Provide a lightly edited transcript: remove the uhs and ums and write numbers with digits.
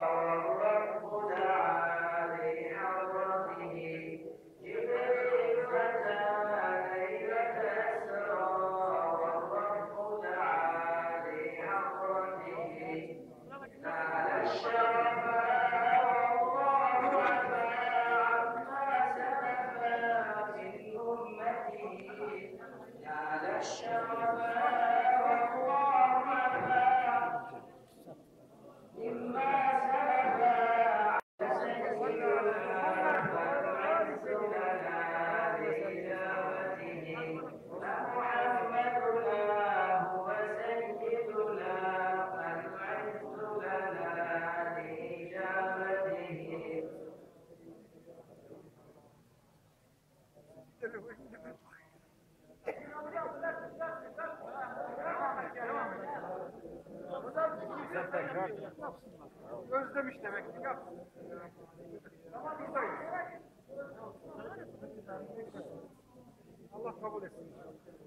والرب تعالي حضرته جبريل أتى ليلة أسرى والرب تعالي حضرته نال الشرفاء والله عما سلفا من أمته نال الشرفاء والله مما سلفا سيدنا فالعز لنا بإجابته فمحمدنا هو سيدنا فالعز لنا بإجابته Özlemiş demek ki. Tamam buradayız. Allah kabul etsin.